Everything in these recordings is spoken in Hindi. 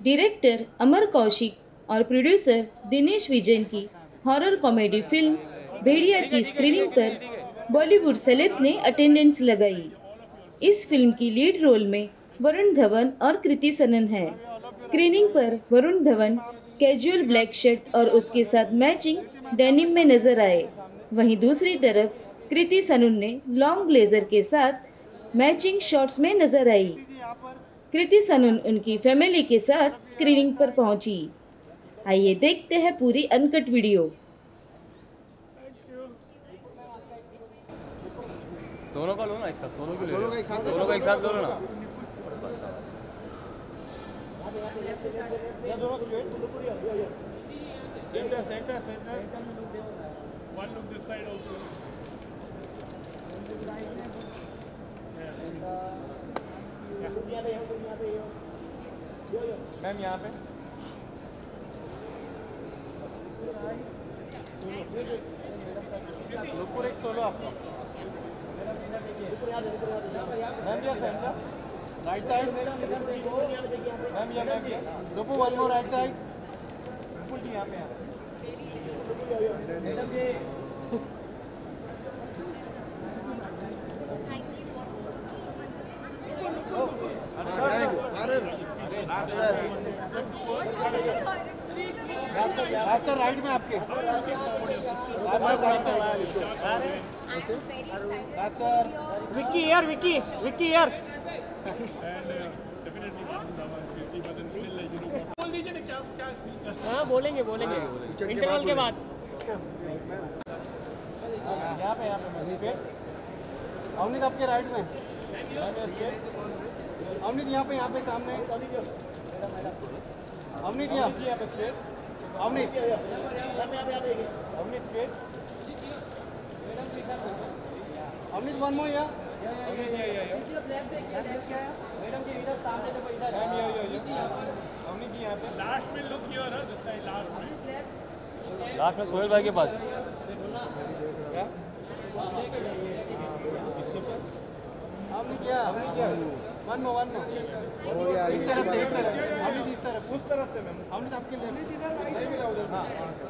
डायरेक्टर अमर कौशिक और प्रोड्यूसर दिनेश विजयन की हॉरर कॉमेडी फिल्म भेड़िया की स्क्रीनिंग पर बॉलीवुड सेलेब्स ने अटेंडेंस लगाई। इस फिल्म की लीड रोल में वरुण धवन और कृति सनन है। स्क्रीनिंग पर Varun Dhawan casual black shirt और उसके साथ मैचिंग डेनिम में नजर आए। वहीं दूसरी तरफ कृति सनन ने लॉन्ग ब्लेजर के साथ मैचिंग शॉर्ट्स में नजर आई। कृति सनन उनकी फैमिली के साथ स्क्रीनिंग पर पहुंची। आइए देखते हैं पूरी अनकट वीडियो। दोनों का लो ना एक साथ, दोनों का एक साथ, दोनों का एक साथ लो ना। Center. One look this side also. Ma'am यहाँ पे लुपुर एक सोलो आपका मैम या सेंटर राइट साइड मैम या लुपुर वन मोर राइट साइड लुपुर जी यहाँ पे सर राइट में आपके विक्की यार हाँ बोलेंगे इंटरवल के बाद यहाँ पे अवनीत आपके राइट में अवनीत यहाँ पे सामने अवनीत यहाँ पे straight Avneet straight Avneet one more यहाँ मैडम जी इधर सामने से इधर अवनीत जी यहाँ पे लास्ट में लुक हियर है दिस साइड लास्ट में सोहेल भाई के पास क्या इसके पास अवनीत यहाँ वन मोर इस तरफ अवनीत इस तरफ उस तरफ से मैम अवनीत आपके लिए सही मिला उधर से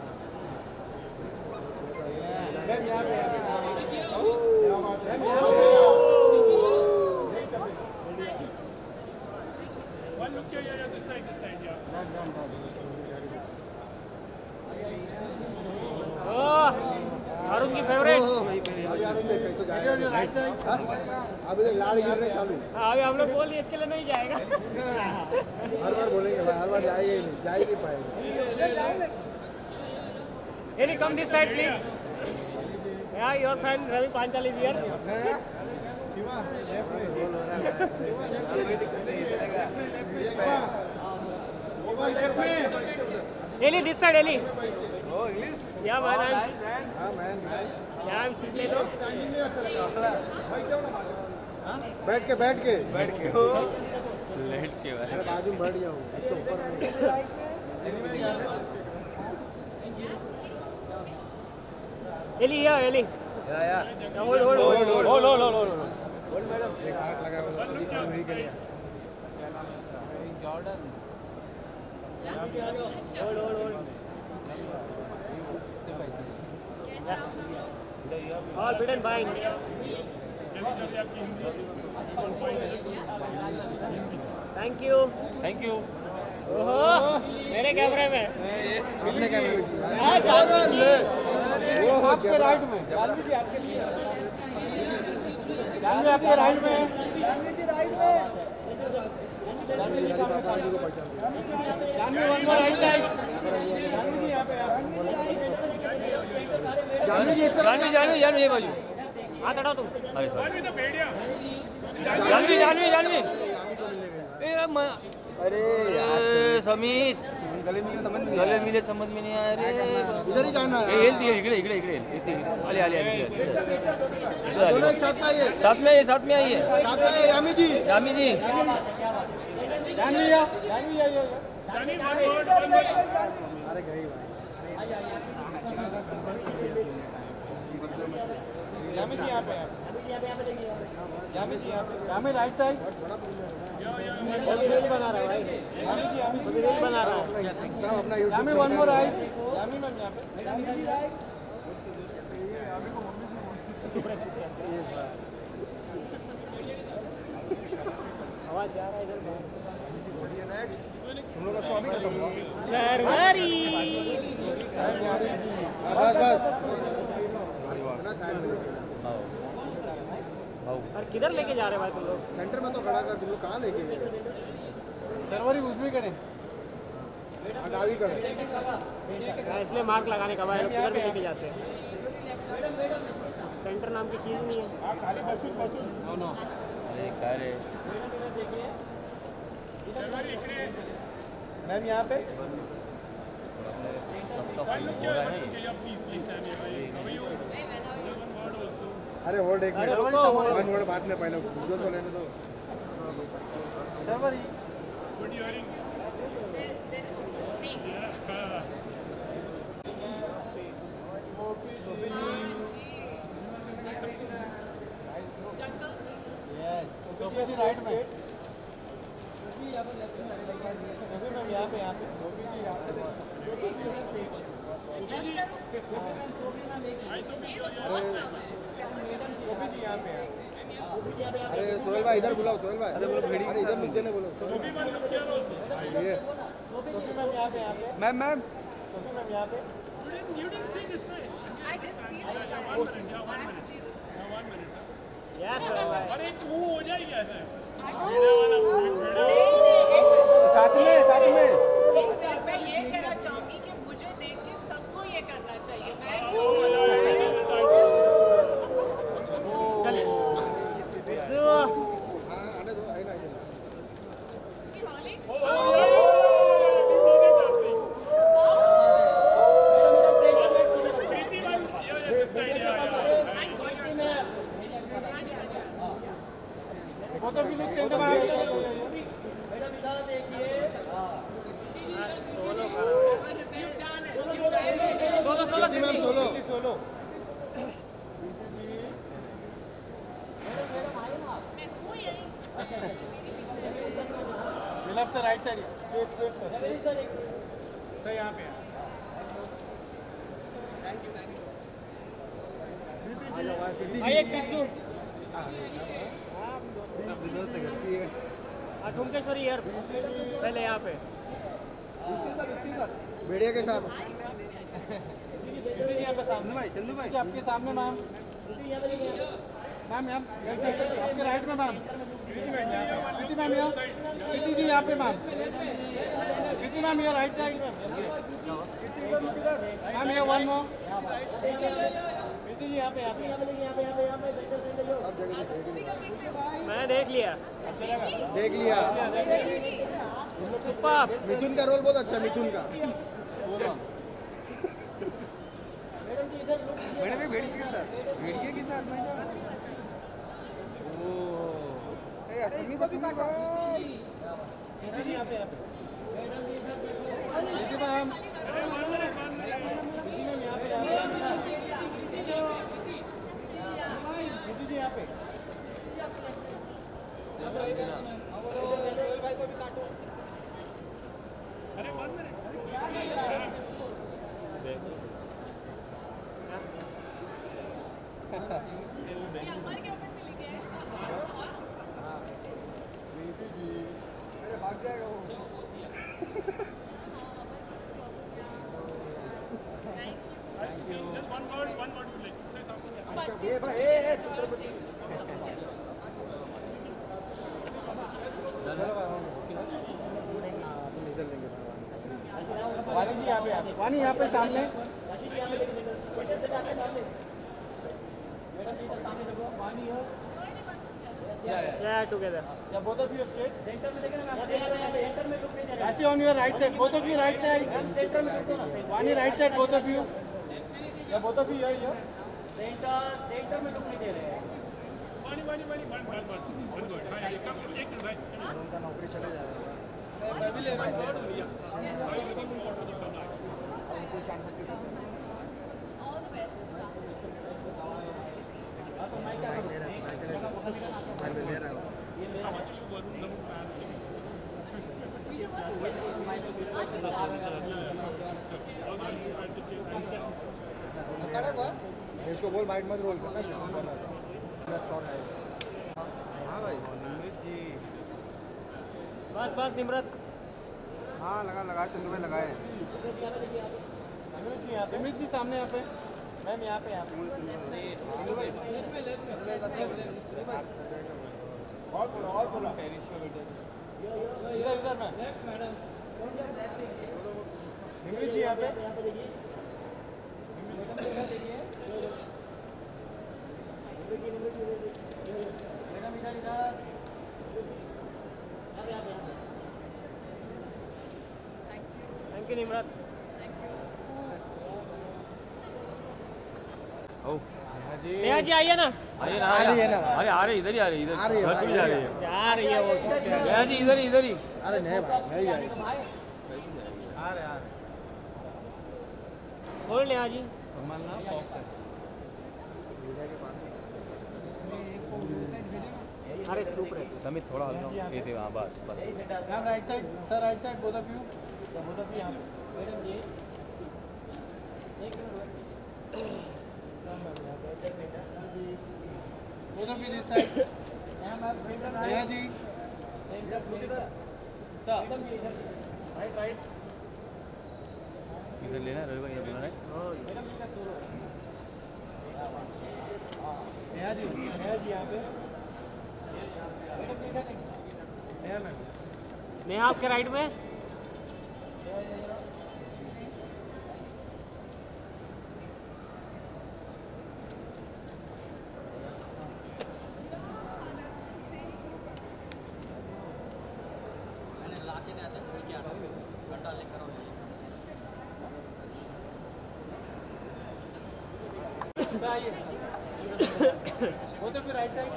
मैम यहाँ पे one look here this side Arun की फेवरेट अभी लाल गिरने चालू अभी हम लोग बोल दिए इसके लिए नहीं जाएगा हर बार बोलेंगे भाई हर बार जा ही नहीं पाएगा Ellie come this side please yeah your friend Ravi Panchal is here Ellie this side Ellie yeah man यार ले दो बैठ के लेट के बाजू में बैठ जाऊँ इसके ऊपर Ellie yeah Ellie hold madam लगा Jordan all fit and fine thank you ओहो मेरे कैमरे में अपने कैमरे में वो आपके राइट में जानवी जी आपके लिए जानवी आपके राइट में Janhvi one more right side Janhvi ji यहाँ पे जानवी जी इस तरफ जानवी ये बाजू हाथ हटाओ तुम अरे सॉरी जानवी अरे समीत गले मिले समझ में नहीं आया रे इधर ही जाना है इकडे आले दोनों एक साथ आइए साथ में आइए साथ में यामी जी जानवी जानवी अरे गई यामी जी यहाँ पे यामी जी यहाँ पे यामी राइट साइड रील बना रहा है भाई, यामी जी रील बना रहा है। सब अपना Yami one more right Yami ma'am यहाँ पे आवाज जा रहा है इधर बाहर। नेक्स्ट हम लोग का शो अभी खत्म हुआ। सरवरी बस बस ना साइड में और किधर लेके जा रहे भाई तुम लोग? सेंटर में तो खड़ा कर, तुम लोग कहाँ लेके गए? सर्वर ही उजवी करे डावी कर। इसलिए मार्क लगाने का भाई, लोग किधर भी लेके जाते हैं। सेंटर नाम की चीज़ नहीं है। खाली बसून नो नो अरे काय रे मैम यहाँ पे सबका फुल हो रहा है अरे होल्ड एक अरे मिनट, रुको, वन वर्ड बात में पहले जो तो लेने दो। सर्वर ही यस सोफी जी राइट में सोफी मैम यहाँ पे सोफी जी यहाँ पे अरे सोहेल भाई इधर बुलाओ, सोहेल भाई अरे बोलो भेड़ी, अरे इधर मुझे नहीं बोलो। ये सोफी मैम यहाँ पे मैम मैम सोफी मैम यहाँ पे I didn't see this. I have to see this. Yes भाई, साथ में मैं ये कहना चाहूंगी कि मुझे देख के सबको ये करना चाहिए। मैं क्यों करूं? चलिए हाँ आने दो, आए ना इधर। She hauling? both of you look center ma'am ma'am solo solo मैं हूं यहीं। लेफ्ट से राइट साइड सर यहाँ पे भाई एक पिक्चर ठुमकेश्वरी ईयर पहले यहाँ पे भेड़िया के साथ यहाँ पे सामने भाई चंदू भाई आपके सामने मैम मैम आपके राइट में मैम प्रीति मैम यहाँ प्रीति जी यहाँ पे मैम प्रीति मैम यहाँ राइट साइड मैम यहाँ वन मोर प्रीति जी यहाँ पे मैंने देख लिया। देख लिया। पाप मिथुन का रोल बहुत अच्छा, मिथुन का। मैडम ये भेड़िए के साथ मैडम सन्नी बबी का प्रीति मैम प्रीति जी यहाँ पे ये अमर के ऑफिस से लेके आए। अरे भाग जाएगा वो। Thank you. ये भाई इधर लेंगे वानी जी यहाँ पे वानी यहाँ पे सामने Yeah, together. Yeah, both of you straight. Actually on your right side, both of you right side. Wani right side, both of you. Yeah, both of you here, here. नौकरी चले जाएगा। All the best. इसको बोल बाइट मत रोल करना। हाँ भाई निमृत जी। बस बस निम्रत। हाँ लगा चंदू भाई लगाए। निमृत जी सामने यहाँ पे। मैम यहाँ पे और थोड़ा इधर मैम। निमृत जी यहाँ पे। Thank you Nimrat. नेहा जी आइए ना। आइए ना, आ रही है ना। अरे आ रही इधर ही आ रही, इधर आ रही है, घर पे भी जा रही है। जा रही है वो। नेहा जी इधर ही इधर ही। अरे नहीं भाई नहीं जाएगी। आ रहे बोल नेहा जी। संभालना फॉक्स है। अरे चुप रहे। समित थोड़ा हल्का ये थे वहाँ, बस बस। Ma'am right side sir, right side both of you यहाँ पे। Both of you this side. Neha ji sir right इधर लेना रवि भाई, इधर लेना है। नेहा जी यहाँ पे। नेहा मैम नेहा आपके राइट में। आइए वो तो फिर राइट साइड।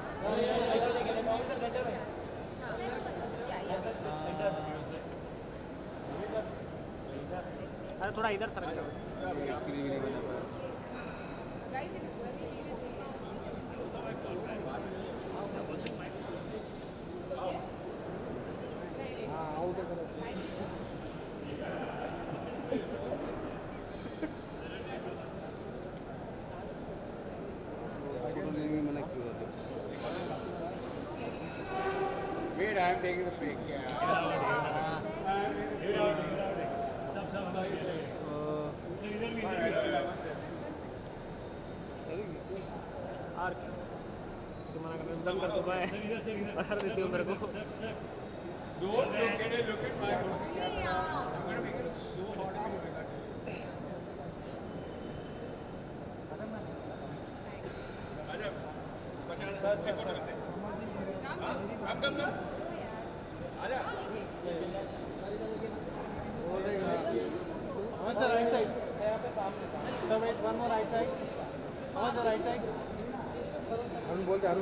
अरे थोड़ा इधर सरक जाओ। Wait, I am taking the pic. और तुम्हारा दम कर तो पाए पकड़ देती हो मेरे को। हाँ सर राइट साइड यहाँ पे सामने sir. Wait one more right side. हाँ सर राइट साइड। अरुण बोलते अरुण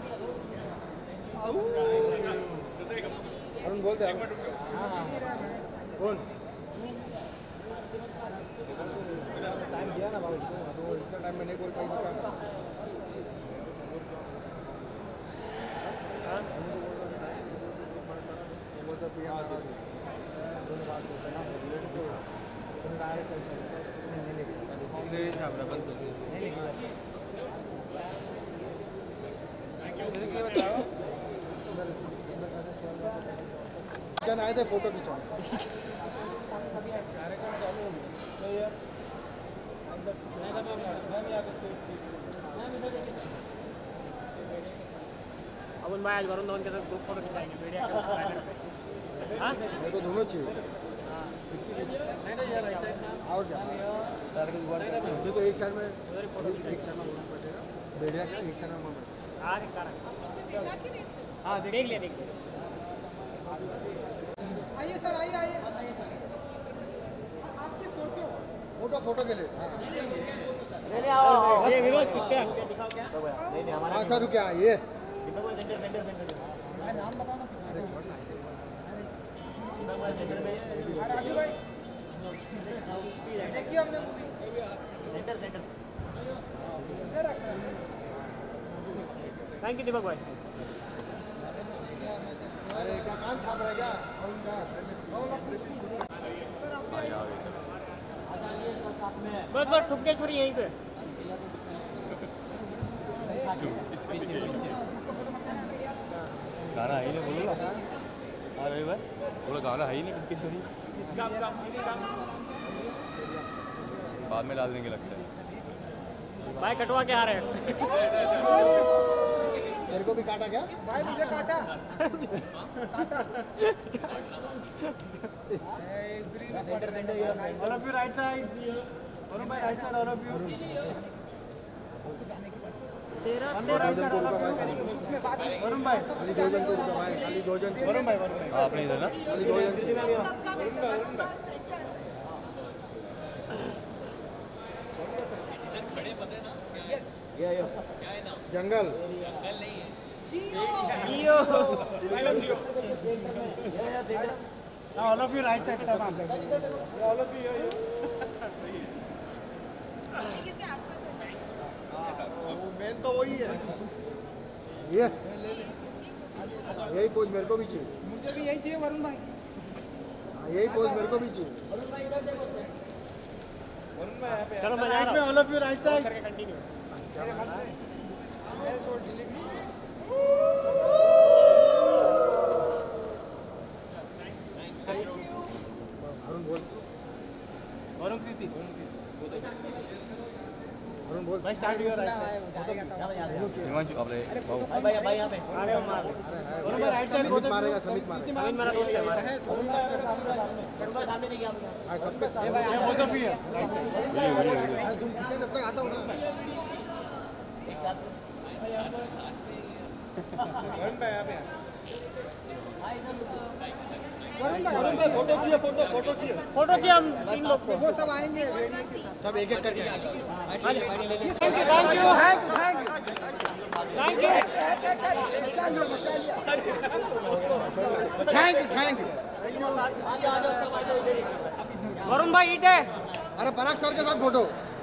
बोलते हाँ हाँ कौन टाइम दिया ना बाबू तो इतना टाइम में नहीं बोल पाई। आए थे फोटो खिंचा कार्यक्रम चालू हो गया। अमन भाई आज वरुण धवन के साथ ग्रुप फोटो खिंचाएंगे मीडिया के साथ। हाँ मेरे को दोनों चाहिए। नहीं यार राइट साइड में और क्या मुझे तो एक साइड में होना पड़ेगा। बेड़िया का एक साइड में होना पड़ेगा। हाँ देख लिया देख लिया। आइए सर आइए आपकी फोटो के लिए। ये विरोध छुट्टियाँ दिखाओ क्या? हाँ सर रुके आइए। नाम बताओ ना। राजू भाई देखिए हमने सेंटर थैंक यू दीपक भाई। अरे क्या कान छाप रहा है क्या बस बस ठुकेश्वरी यहीं पे। गाना है ही नहीं बोलो ना। अरे भाई बोलो गाना है ही नहीं किशोरी। बाद में डाल देंगे लगता है। भाई कटवा के आ रहे हैं। मेरे को भी काटा क्या भाई मुझे काटा all of you right side Varun भाई right side all of you one more right side all of you Varun भाई खाली दो जन को भाई खाली दो जन वरुण भाई आपने इधर ना खाली दो जन जंगल all of you right side सब ऑल ऑफ यू किसके आसपास है? मेन तो वही है ये यही पोज मेरे को भी चाहिए मुझे भी यही चाहिए वरुण भाई यही पोज मेरे को भी चाहिए वरुण भाई यहाँ पे चलो मैं जा राइट रहा में हूँ। All of you right side करके कंटिन्यू। वरुण बोल वरुण प्रीति वरुण बोल भाई start your right side Himanshu आपने बाबू आ रहे हो मार। वरुण भाई राइट साइड बोलते मारेगा समित मारेगा अभी मेरा दोस्त है हमारा। हां सबके सामने both of you right side तुम पीछे जब तक आता हो ना एक साथ वरुण भाई यहाँ पे वरुण भाई फोटो चाहिए फोटो चाहिए फोटो चाहिए हम तीन लोग को। वो सब आएंगे सब एक एक करके थैंक यू। वरुण भाई ईट है। अरे पराग सर के साथ फोटो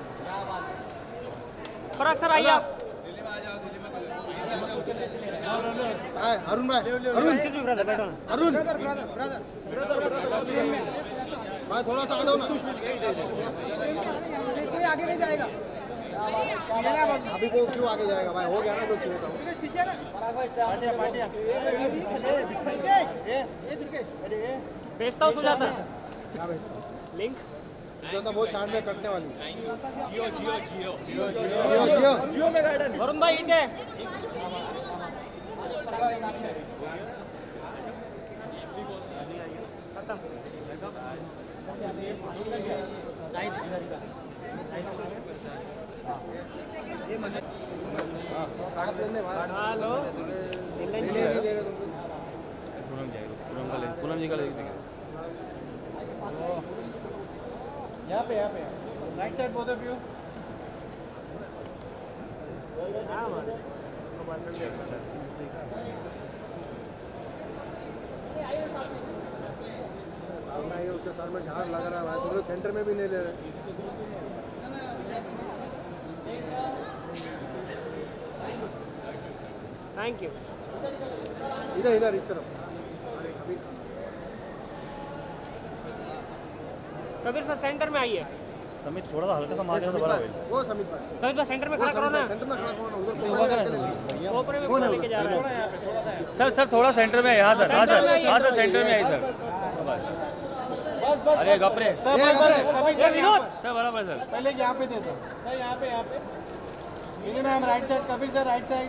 पराग सर आइए आप। अरुण भाई अरुण अरुण भाई थोड़ा सा आ जाओ ना कोई आगे नहीं जाएगा अभी को क्यों आगे जाएगा भाई हो गया ना तो चाहिए भेजता हूँ सुजाता लिंक। जो तो बहुत छान में कटने वाली जियो जियो जियो जियो जियो जियो में गार्डन वरुण भाई ईट है। हेलो पूनम जी का ले यहाँ पे right side both of you सामने आइए उसके सर में झाड़ लग रहा है भाई तुम लोग सेंटर में भी नहीं ले रहे थैंक यू। इधर इधर इस तरफ कबीर सर सेंटर में आइए। समित थोड़ा सा हल्का सा मार तो बड़ा होगा। वो समित भाई कबीर भाई सेंटर में खड़ा करो ना। सेंटर में खड़ा करो उधर ऊपर में पूरा लेके जा रहा है। सर थोड़ा सेंटर में यहाँ सर हाँ सर सेंटर में आई सर। अरे गपरे सर बराबर सर पहले यहाँ पे दे दो सर यहाँ पे ma'am right side Kabir sir right side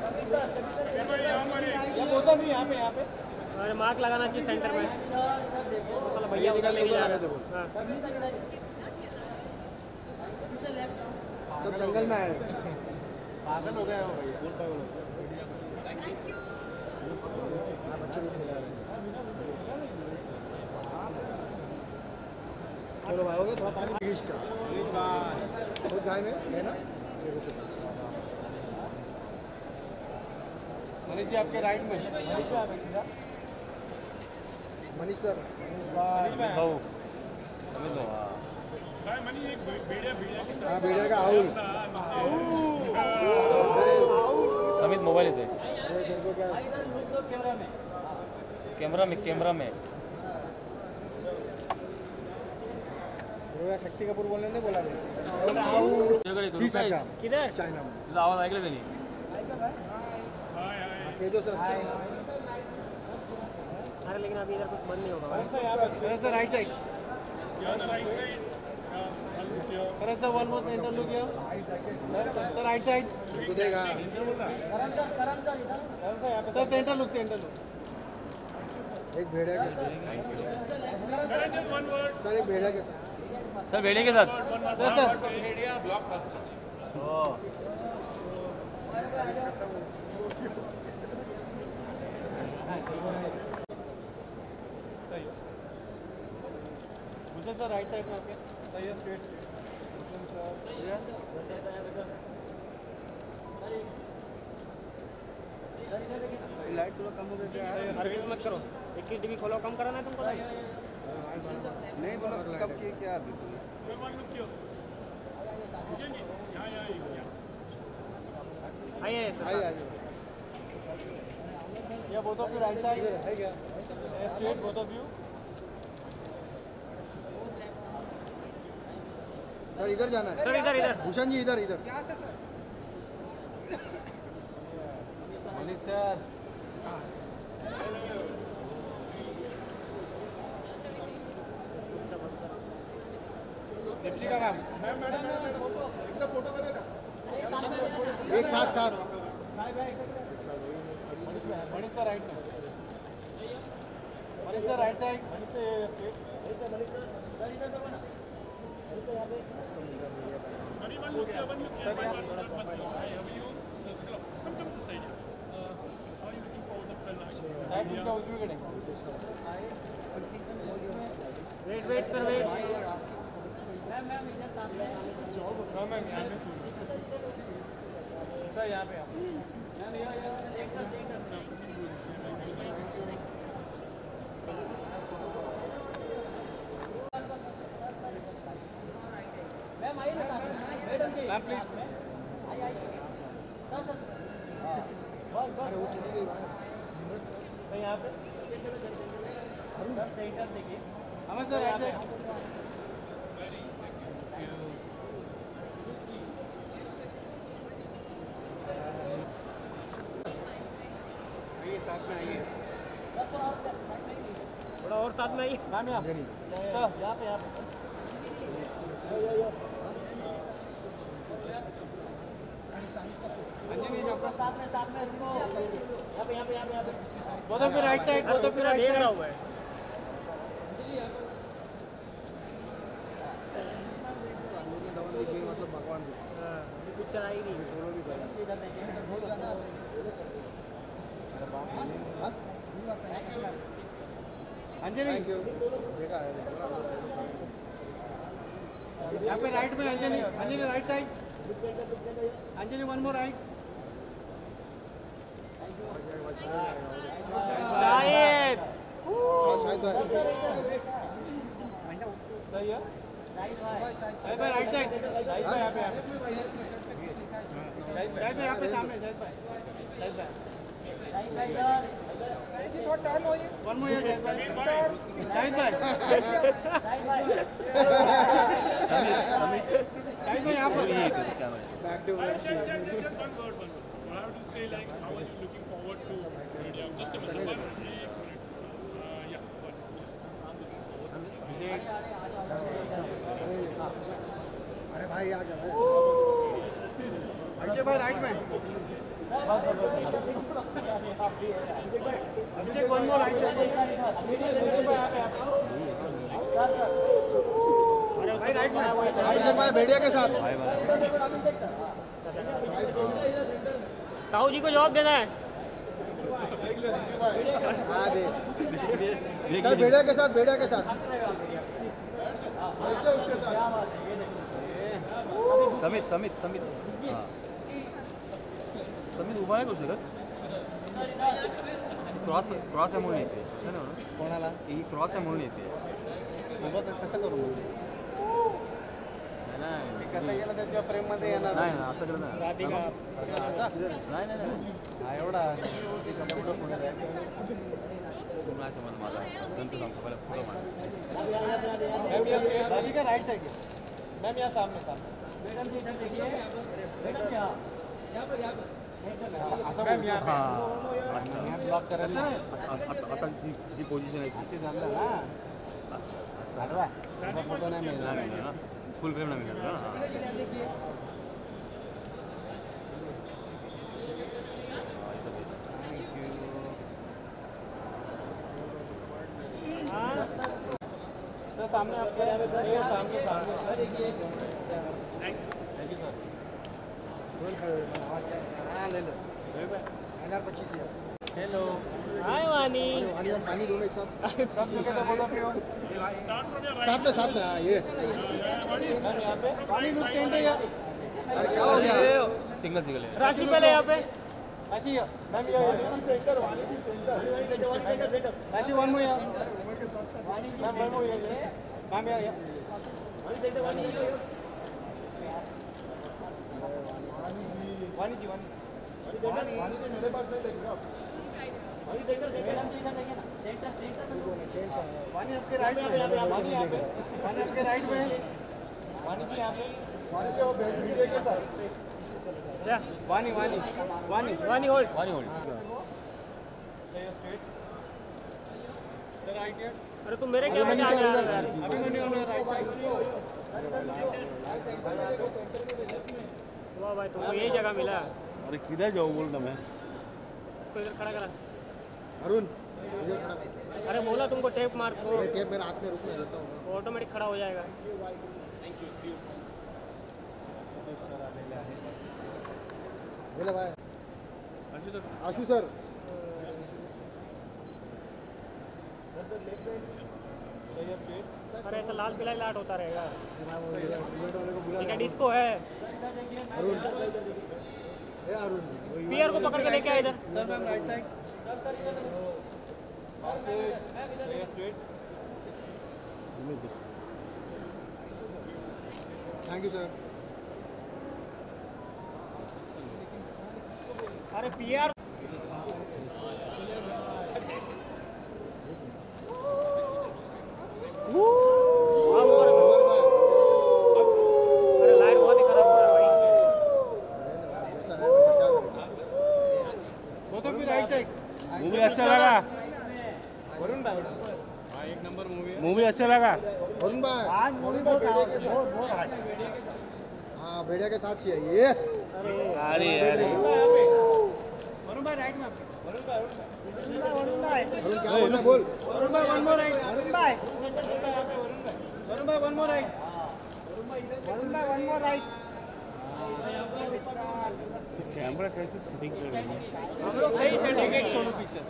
ये बोता भी यहाँ पे अरे मार्क लगाना चाहिए सेंटर में। चलो भैया उधर लेके जा रहे हैं। सब जंगल में आए पागल हो गए हो भैया बच्चे भी खिला रहे चलो भाई हो गया थोड़ा पानी खींच का खुद गाय में है ना मनीष जी आपके राइट में मनीष सर भाऊ समझ लो हाँ भेड़िया का आउल समित मोबाईल येते तेरे को क्या कैमरा में तेरे शक्ति कपूर बोलने नहीं बोला तुझ्याकडे इथं तीस रुपये अच्छा आहेत. किधर चाइना में तुझा आवाज ऐकला त्यांनी केजो सर अरे लेकिन अभी इधर कुछ बंद नहीं होगा sir right side Karan sir one more centre look here sir right side देगा सर सेंटर लुक एक भेड़िया के सर एक भेड़िया के सर भेड़े के साथ sir Bhushan sir right side में आपके सही है स्ट्रेट लाइट थोड़ा कम हो गया सर्विस मत करो 21 डीबी खोलो कम कराना है तुमको नहीं बोला कब किए क्या अभी आइए आइए या both of you right side है क्या straight both of you sir इधर जाना है सर इधर इधर भूषण जी इधर इधर मनीष सर दीप्ति का काम एकदम फोटो करेगा एक साथ साथ मनीष सर राइट में Manish sir right side wait sir wait ma'am यहाँ पे सर यहाँ पे मैम प्लीज सर यहाँ पे हमें सर राइट साइड साथ में आइए थोड़ा और साथ में आइए मैम यहाँ सर यहाँ पे साथ में रुको यहाँ पे both of you right side both of you right देख रहा साइड हूँ मैं मतलब भगवान पिक्चर आई नहीं अंजलि देखा है यहाँ पे राइट में Anjali Anjali right side Anjali one more right शायद सही है भाई राइट साइड शाहिद भाई यहाँ पे शाहिद भाई यहाँ पे सामने शाहिद भाई वन मोर शाहिद भाई शाहिद भाई यहाँ पर बैक टू अरे भाई आ जा अजय भाई राइट में अभिषेक वन मोर राइट भाई राइट में अभिषेक भाई भेड़िया के साथ ताऊ जी को जवाब देना है हाँ दे सर भेड़िया के साथ उसके साथ समित हां समित उभा आहे करू शकत क्रॉस आहे म्हणून येते है ना कोणाला ही क्रॉस आहे म्हणून येते उभं कसं करू कसं गेलं त्याच्या फ्रेम मध्ये येणार नाही ना असं केलं ना राधिका नाही नाही नाही हा एवढा एवढं पुढे जाय. तू नाही समज माझा नंतर सांगतो पहिला पुढं म्हणा राधिका राइट साइड मैम यहाँ सामने सामने असं मैम यहाँ पे असं ब्लॉक करायला आता जी पोझिशन आहे ती अशी झालं ना असं असं आडवा फोटो नाही मिळणार नाही मिळणार ना फुल फ्रेम नाही मिळणार ना सर सामने आपके ये सामने सामने थैंक यू सर हाँ ले लो NR25 है हेलो हाय वानी पानी और पानी दोनों एक साथ सब टुगेदर बोथ ऑफ यू साथ में हाँ ये सर यहाँ पे पानी लुक सेंट है या अरे क्या हो गया सिंगल सिंगल है राशि पहले यहाँ पे राशि मैम ये सेंटर वाली की सेंटर राशि वन मोर या मैम वन मोर मैम या वानी जी वानी मेरे पास नहीं देख रहा वानी आपके राइट में वानी यहाँ पे वानी आपके राइट में वानी जी यहाँ पे वानी जी वो वीडियो के साथ वानी वानी वानी वानी होल्ड वानी होल्ड सर राइट हियर अरे तुम मेरे क्या बजा रहा है यार अभी मैंने ऑन राइट साइड वाह भाई तुमको यही जगह मिला अरे किधर जाऊँ बोल ना मैं इसको इधर खड़ा करा अरुण अरे बोला तुमको टेप मार को टेप मेरे हाथ में रुकने देता हूँ ऑटोमेटिक खड़ा हो जाएगा बोला भाई आशु सर अरे ऐसा लाल पीला लाट होता रहेगा ठीक है डिस्को है अरुण ये अरुण पियर को पकड़ के लेके आ इधर sir ma'am right side thank you sir अरे पियर अरे लाइट बहुत ही खराब हो रहा है both of you right side movie अच्छा लगा वरुण भाई हाँ एक नंबर मूवी है मूवी अच्छा लगा वरुण भाई आज मूवी बहुत हाँ भेड़िया के साथ चाहिए अरे अरे वरुण भाई राइट में वरुण भाई वरुण क्या बोल रहा है बोल वरुण भाई वन मोर राइट वरुण भाई वरुण भाई वन मोर राइट वरुण भाई वन मोर राइट कैमरा कैसे सेटिंग कर रहे हैं हम लोग सही सेटिंग एक सोलो पिक्चर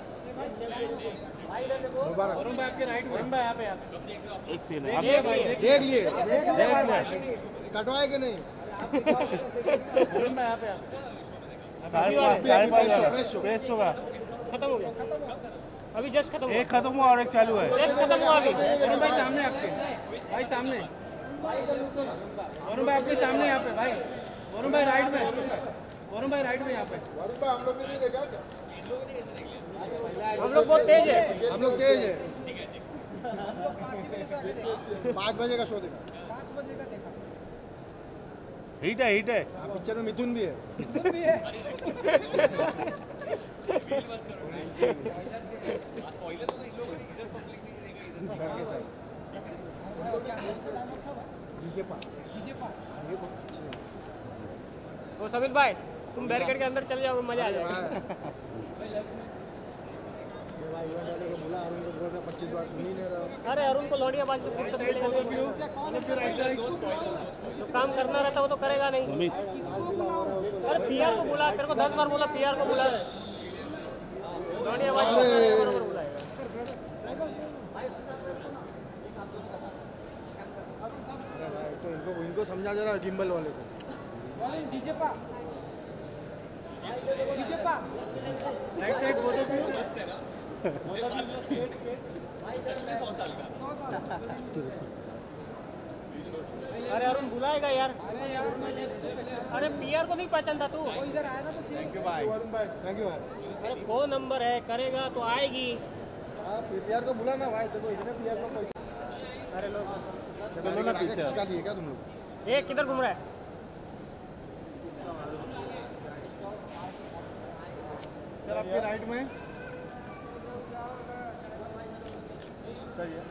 वरुण भाई आपके राइट वरुण भाई यहाँ पे एक सीन देख लिए कटवाए कि नहीं वरुण भाई यहाँ पे साढ़े पाँच प्रेस होगा खत्म हो गया अभी जस्ट खत्म हुआ एक खत्म हुआ और एक चालू है जस्ट खत्म हुआ अभी वरुण भाई सामने आपके भाई सामने वरुण भाई आपके सामने यहाँ पे भाई वरुण भाई राइट में वरुण भाई राइट में यहाँ पे वरुण भाई हम लोग ने नहीं देखा क्या हम लोग बहुत तेज है हम लोग तेज है 5 बजे का शो देखा हिट है पिक्चर में मिथुन भी है वो सबिल भाई तुम बैरिकेड के अंदर चले जाओ मजा आ जाएगा बोला अरुण को बोल रहा 25 बार सुन ही नहीं रहा अरे अरुण को लौड़िया बाज जो काम करना रहता वो तो करेगा नहीं अरे पीआर को बुला तेरे को 10 बार बोला पीआर को बुला लौड़िया बाज बुलाएगा तो इनको समझा जरा गिम्बल वाले को right side both of you अरे अरुण बुलाएगा यार। अरे पीआर को नहीं पहचानता तू? इधर आया था तो थैंक यू भाई, थैंक यू भाई। अरे फोन नंबर है, करेगा तो आएगी। पीआर को बुला ना भाई, देखो इतने पीआर को पैसा। अरे लोग चलो ना पीछे इसका लिए क्या तुम लोग? ये किधर घूम रहा है? सर आपके राइट में सर ये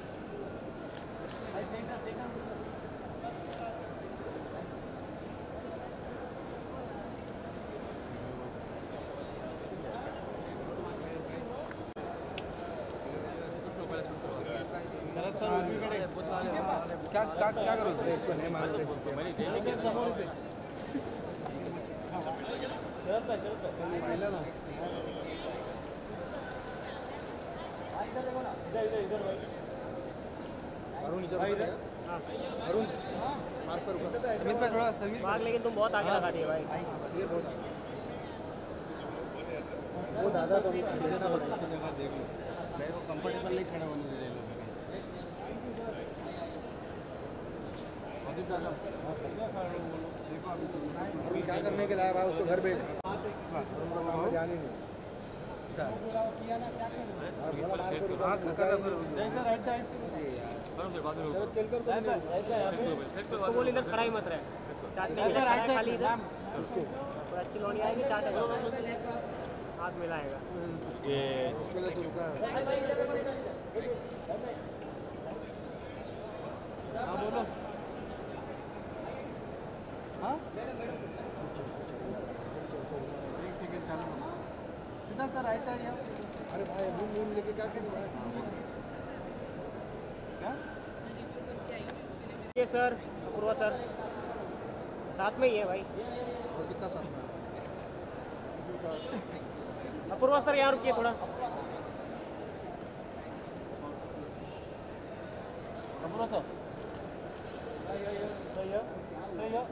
क्या क्या क्या करोगे? इसको नहीं मारोगे समोर इथे पाहिलं ना अरुण इधर अरुण मार्क पर अमित भाई थोड़ा भाग, लेकिन तुम बहुत आगे लगा दिए भाई। ये बहुत वो दादा तो सीधे ना दूसरी जगह देख लो, मेरे को कंफर्टेबल नहीं खड़े होने दे रहे लोग। अभी दादा देखो अभी क्या करने के लाया भाई, उसको घर भेज जाने नहीं राइट साइड तो बोल इधर खड़ा ही मत रहे, चाटने के लिए खड़ा है खाली इधर। और अच्छी लोनी आएगी, चाटेगा, हाथ मिलाएगा। हाँ बोलो। हाँ एक सेकंड चालू सीधा सर राइट साइड यहाँ। अरे भाई मून लेके क्या करें भाई? क्या ये सर अपूर्वा सर साथ में ही है भाई। और कितना साथ में? अपूर्वा सर यहाँ रुकिए थोड़ा। अपूर्वा सर सही है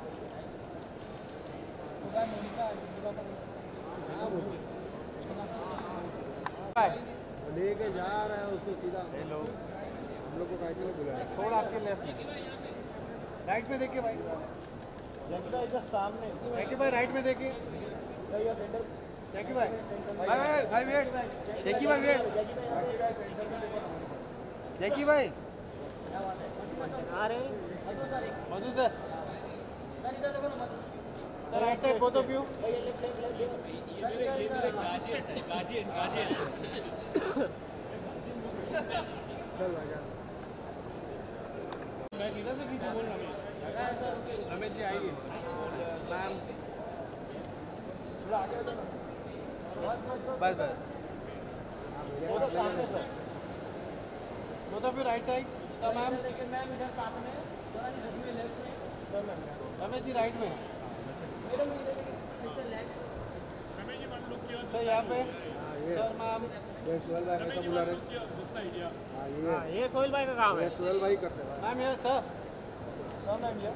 लेके जा रहा है उसको सीधा। हेलो हम लोग को कैसे में बुलाया? थोड़ा आपके लेफ्ट में, राइट में देखिए भाई, इधर सामने। देखिए भाई राइट में देखिए, देखिए भाई भाई वेट, देखिए भाई वेट, देखिए भाई आ रहे हैं Madhu sir, sir right side both of you. चल मैं किधर से पीछे बोल रहा हूँ? रमेश जी आइए मैम, बस बस वो तो सामने sir, both of you right side sir ma'am. Ma'am इधर साथ में लेफ्ट में रमेश जी राइट में सर, यहाँ पे सर मैम। सोहेल भाई कैसा बुला रहे? हाँ ये सोहेल भाई का काम है। सोहेल भाई करते हैं मैम। ये सर मैम ये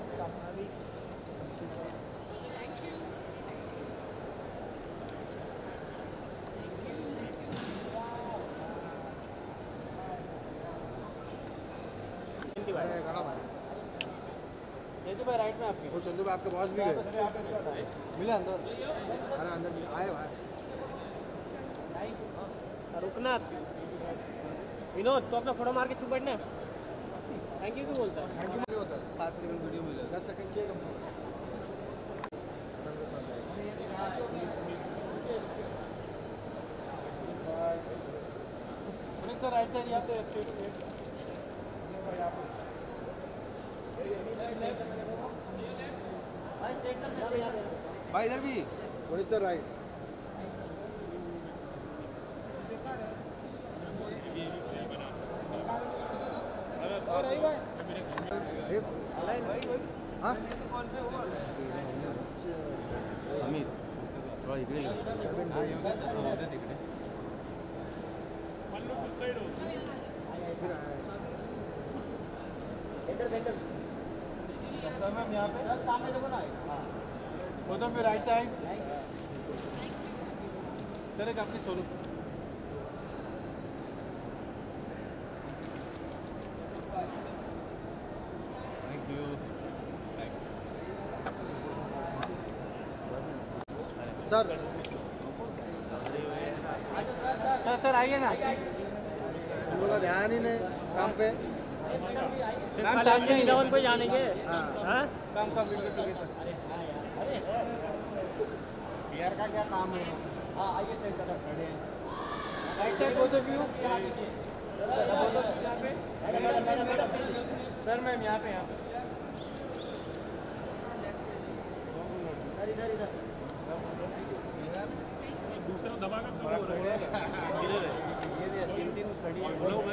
भाई राइट में आपके, वो चंदू भाई आपके बॉस भी गए मिले अंदर। अरे अंदर आए भाई। रुकना विनोद, तो अपना फोटो मार के चुप बैठना। थैंक यू क्यों बोलता है? थैंक यू नहीं होता, 7 सेकंड वीडियो मिले, 10 सेकंड चाहिए कम सर। राइट साइड यहाँ पे भाई इधर भी पुनीत सर राइट। हाँ अमित थोड़ा इकडे सर मैम यहाँ पे सर सामने देखो ना। वो तो फिर राइट साइड सर, एक आपकी solo. Thank you. Sir sir sir आइए ना हम लोग का ध्यान ही नहीं काम पे। मैम सामने इलेवन पे जानेंगे। हाँ काम का बिल्कुल टुगेदर। पीआर का क्या काम है? हाँ आइए सेंटर पर खड़े हैं। Right side both of you. Sir ma'am यहाँ पे दूसरा दबा कर कब हो रहा है? ये तीन खड़ी है।